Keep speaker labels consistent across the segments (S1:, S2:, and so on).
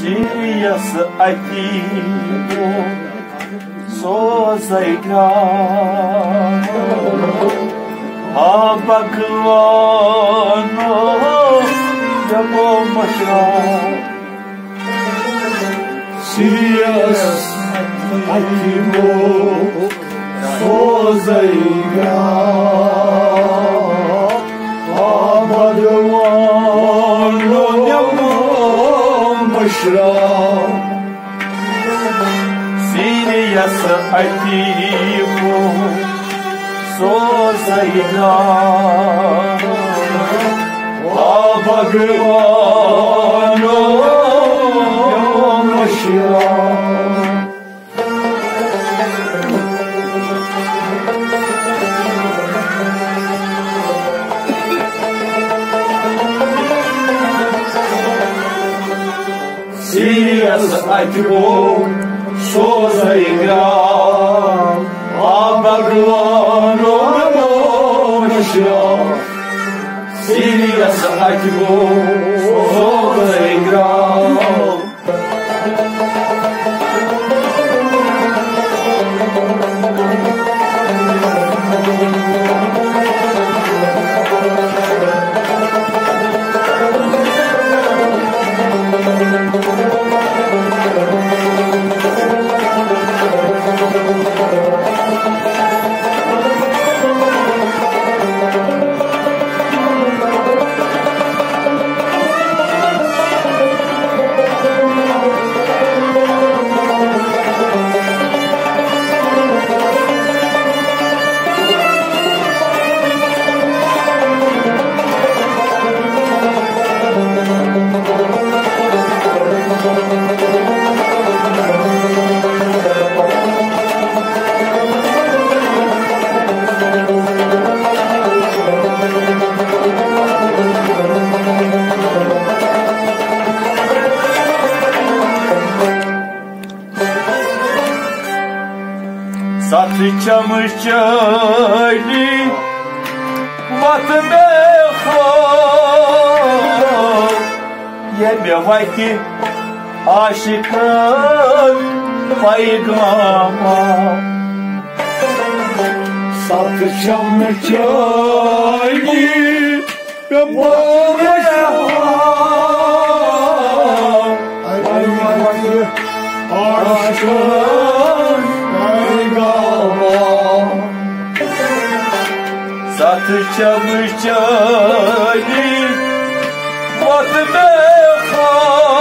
S1: Сирияс Атио со заиграл, а поклону я помашал. Сирияс Атио со заиграл, а поклону я помашал. Сирияс Атио со заиграл, а поклону я помашал. Сирияс Атио со заиграл, а поклону я помашал. Сирияс Атио со заиграл. Satışamışçaylı vatmeho yeme vayki aşıkın paygama. Satışamışçaylı vatmeho yeme vayki aşıkın Satışamışçaylı vatmeho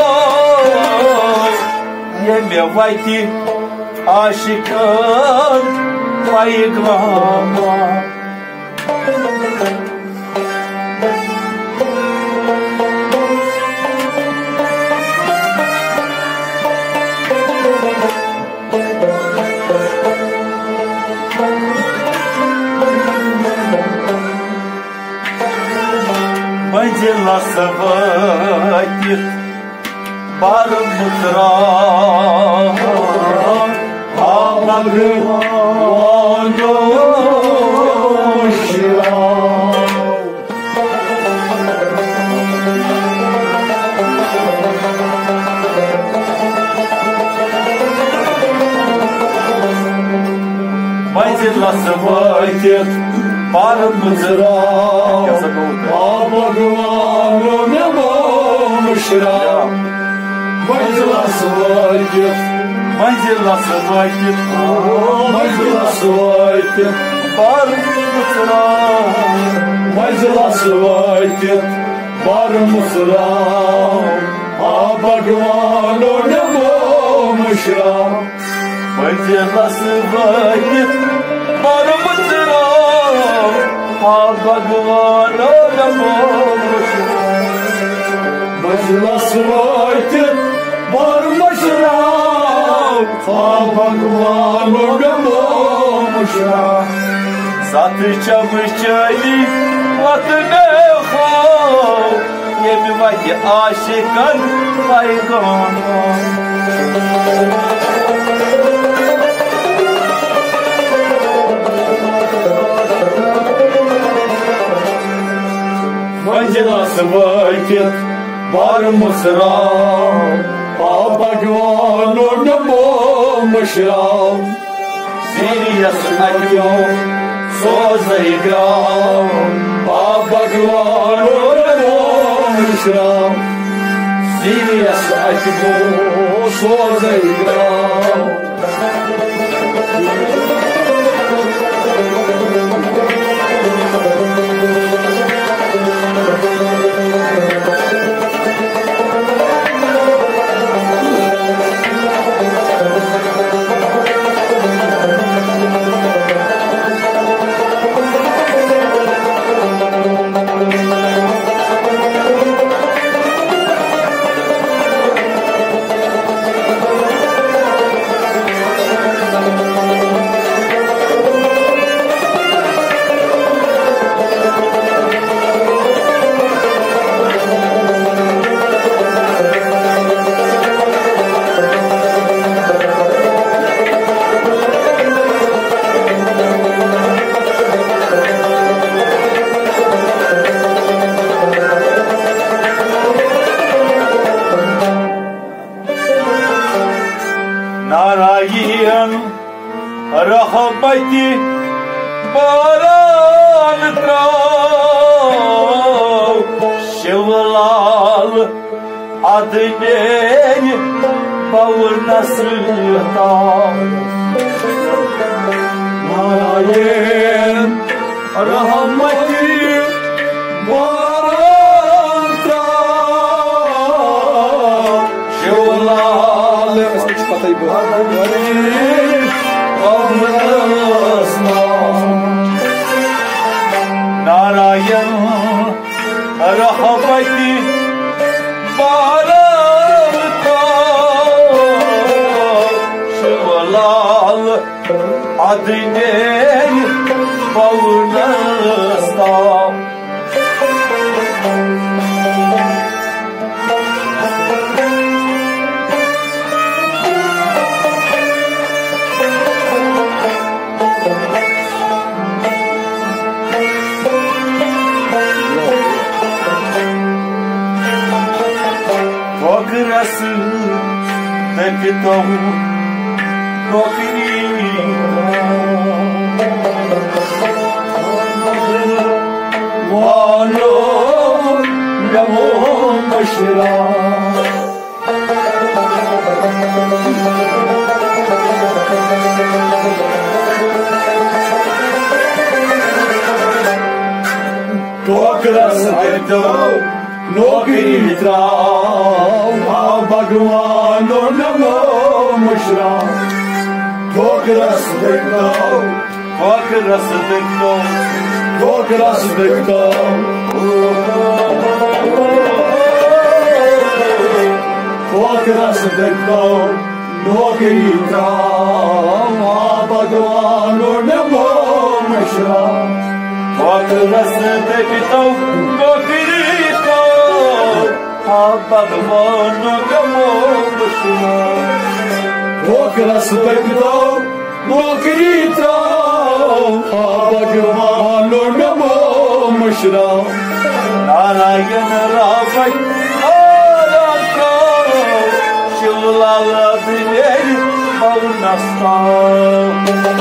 S1: yeme vayki aşıkın paygama. Мандила саватит бармутра, а поклону Мандила саватит бармутра, а поклону я помашал. Мандила саватит бармутра, а поклону я помашал. Мандила саватит бармутра, а поклону я помашал. Mандила саватит бармутра, а поклону я помашал. Satışamışçaylı vatmeho yeme vayki aşıkın paygama. Mandila savaket var mısra, Bhagwano Namo Mashram Sirius Akyo Sozaigram Bhagwano Namo Mashram Sirius Akyo Sozaigram Narayan Rahamati Baran Trau Şevlal Adnen Bavur Nasr'tan Narayan Rahamati Baran Trau Şevlal Narayan Rahamati Barata Şıvalal Adinen Bavunastam Rası Bektav Nokri Vano Namo Mashra Tokras Bektav Nokri Trav Bhagwano Namo Mashram Tokras Bektav Tokras Bektav Tokras Bektav Tokras Bektav Nokri Trav Bhagwano Namo Mashram Tokras Bektav Nokri Bhagwano Namo Mashram Tokras Bektav Nokri Trav Bhagwano Namo Mashram Narayan Rabai Araka Şıvlal Adinen Bavunastam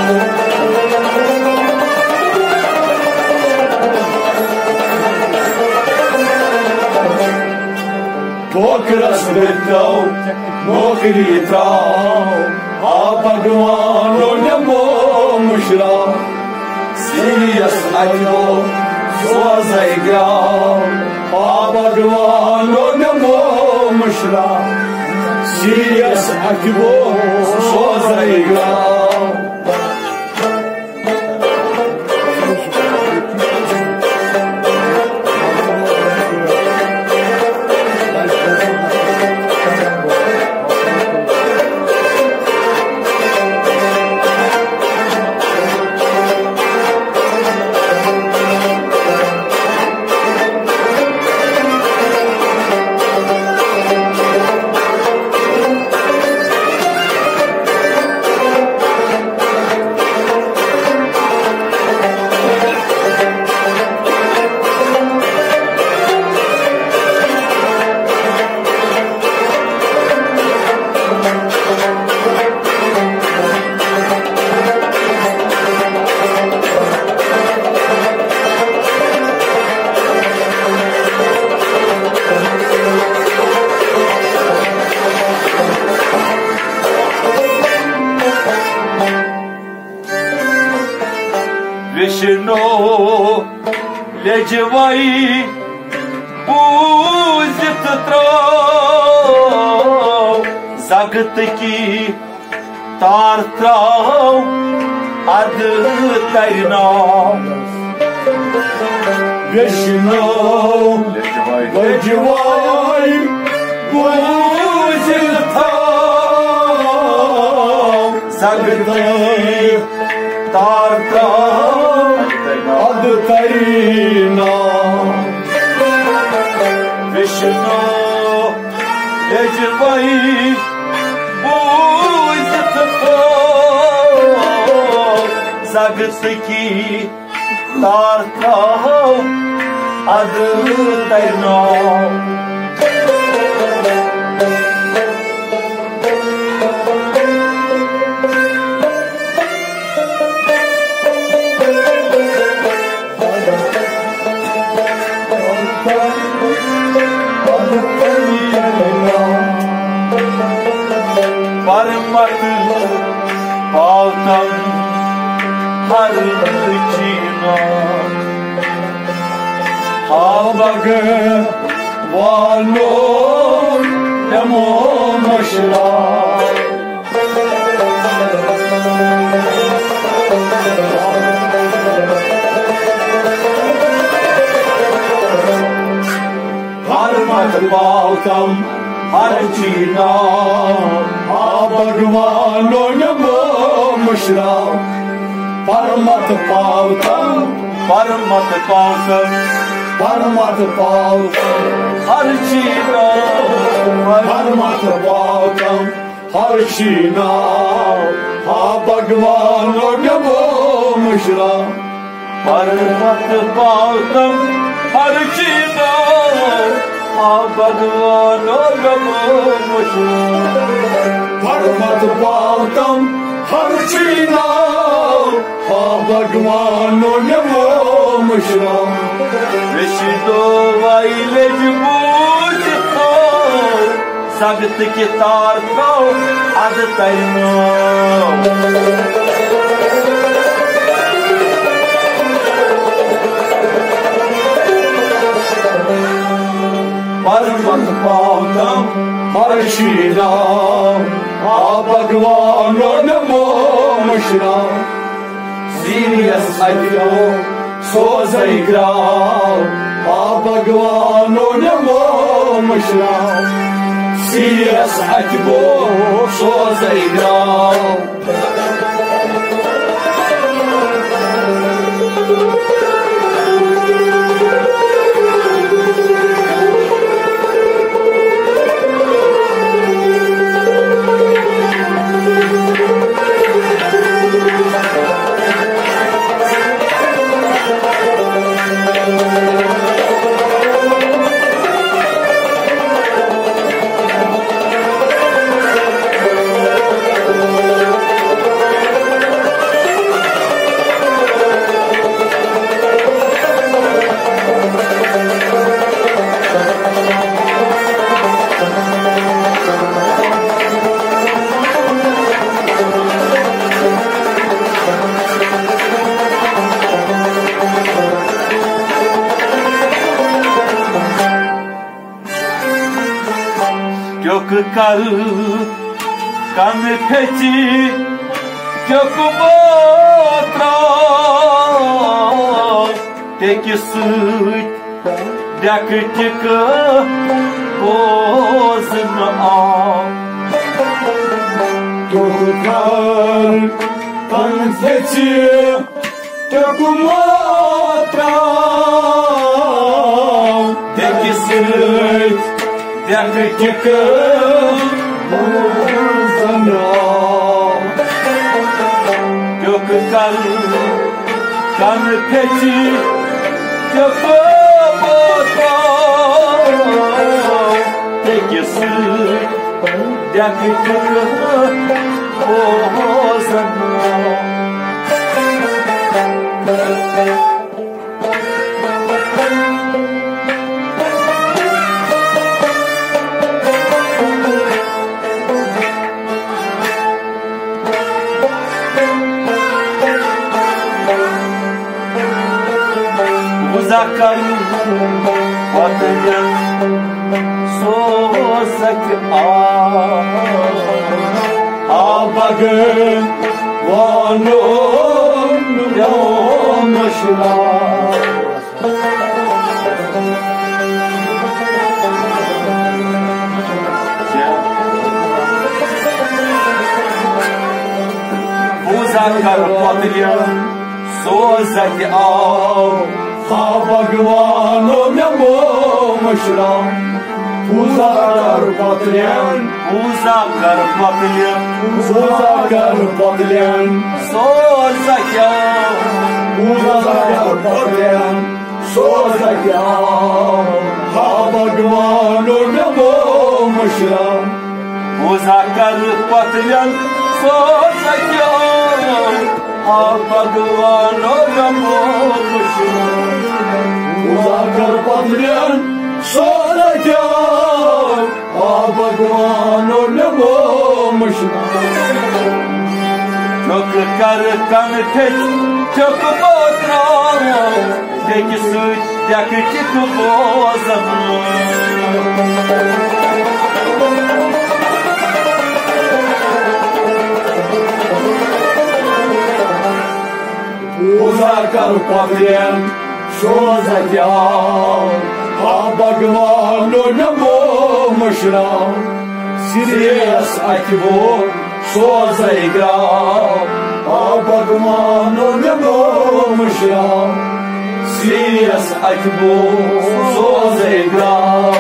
S1: Tokras Bektav Nokri Trav Bhagwano Namo Mashram Sirius Akyo Sozaigram Bhagwano Namo Mashram Sirius Akyo Sozaigram
S2: लेजवाई पूजित त्राव जगत की तार त्राव अद तरना
S1: विष्णु लेजवाई पूजित त्राव
S2: जगत तार त्राव
S1: अद तरना
S2: विष्णु लेजवाई पूजित त्राव जगत की तार त्राव अद तरना परमत पावतम हर चीना
S1: भगवानो नमो मशरा
S2: परमत पावतम हर चीना
S1: भगवानो नमो मशरा परमत पावतम
S2: परमत पावतम
S1: परमत पावतम
S2: हर चीना
S1: परमत पावतम हर शीना भगवानो नमो मशरा
S2: परमत पावतम हर चीना भगवानो नमो मशरा
S1: परमत पावतम हर शीना भगवानो नमो मशरा
S2: विष्णु वाइलेज पूजतो सगत के तार को अद तरनो
S1: परमत पावतम हर शीना भगवानो नमो मशरा सीरियस अयो सोजै ग्राव भगवानो नमो मशरा सीरियस अयो सोजै ग्राव
S2: कल कन फेची क्योंक मोत्रा टेकिस डक टिक बोझन आ
S1: क्योंक कन फेची क्योंक मोत्रा
S2: टेकिस डक टिक क्योंक कल कन फेची क्योंक मोत्रा टेकिस डक टिक बोझन कर पतन सोसक
S1: Abagın vanum yamışlar
S2: Buzakar patlayan sozak
S1: Abagvanum yamışlar Uzakar patlayan
S2: Buzakar patlayan
S1: Uzakar patlayan
S2: sozak
S1: Uzakar patlayan Sozak Abagvanum yamışlar
S2: Buzakar patlayan sozak Abagvanum yamışlar
S1: Uzakar patlayan Sozak Abagvanum yamışlar
S2: Çok karıkan tek çok botra Tek süt yakıcı bozan
S1: Uzakar patlayan Sozak Abagvanum yamışlar Sirius akivor Soza igra Abagvanum yamışlar Sirius akivor Soza igra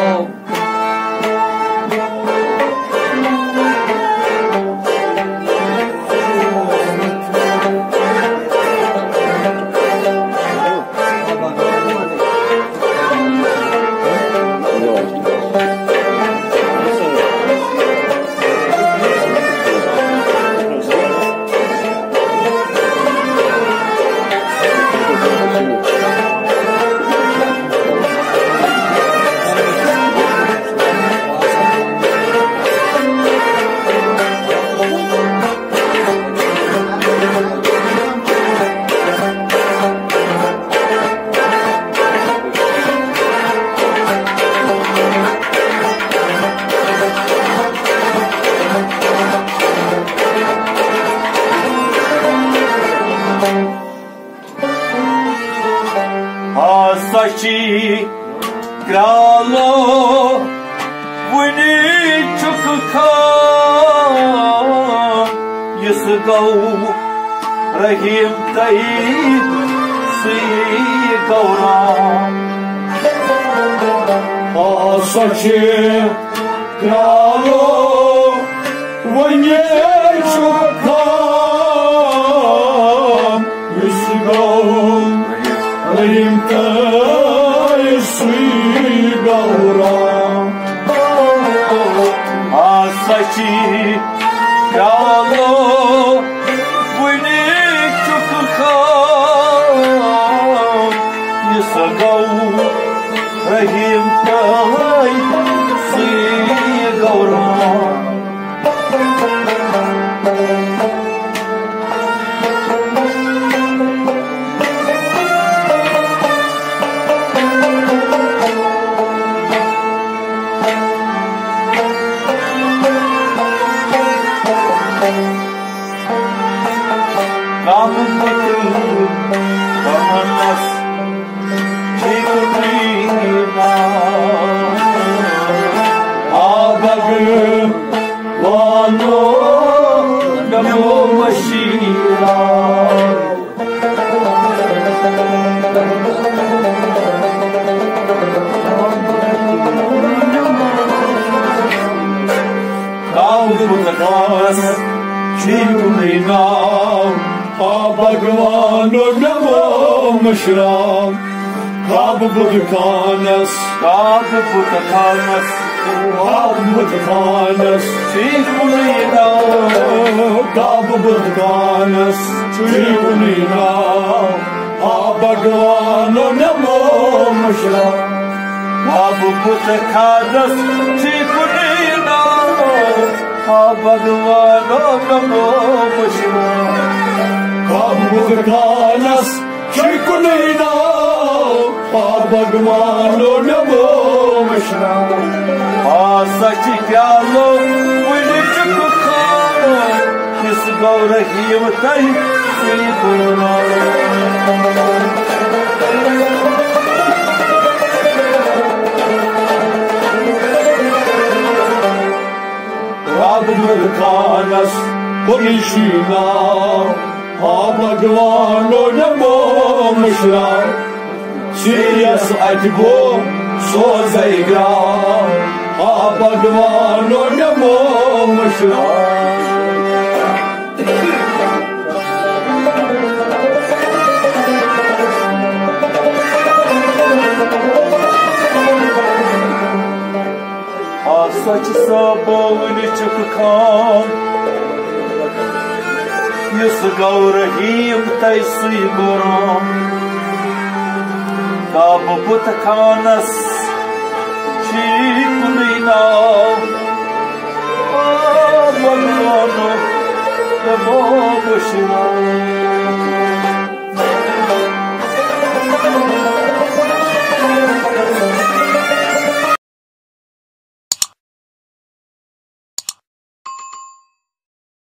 S2: Saçı kralo Vini çok kan Yısıgav Rahim Tayyip Sıy Gavram
S1: Saçı kralo Vanye çoktan Yüzgâv Rahim Tayyip Sıy Gavram
S2: Saçı kralo Vini çok kan Yısıgav Rahim Tayyip Sıy Gavram Kamanas Çikurina
S1: Abagın vanum yamışlar
S2: Kamanas
S1: Çikurina Abagvanum yamışlar Kabudkanas
S2: Kabutakanas
S1: Kabudkanas
S2: Çikurina
S1: Kabudkanas Çikurina Abagvanum yamışlar
S2: Kabutakanas Çikurina Abagvanum yamışlar
S1: Kabudkanas Çikurina भगवानो नमो मिश्रा
S2: सच प्यालो वुनि चुक खानो किस गौर हीम तई सुई गुरुना
S1: Radmur Khanas Purishina भगवानो नमो मिश्रा Sirius Atbo Sozaigra भगवानो नमो मिश्रा
S2: सच सबोनि चुक खान युस गौर हीम तै सुई गुरुम काब पुत खानस चीक नीना भगवानो नमो मिश्रा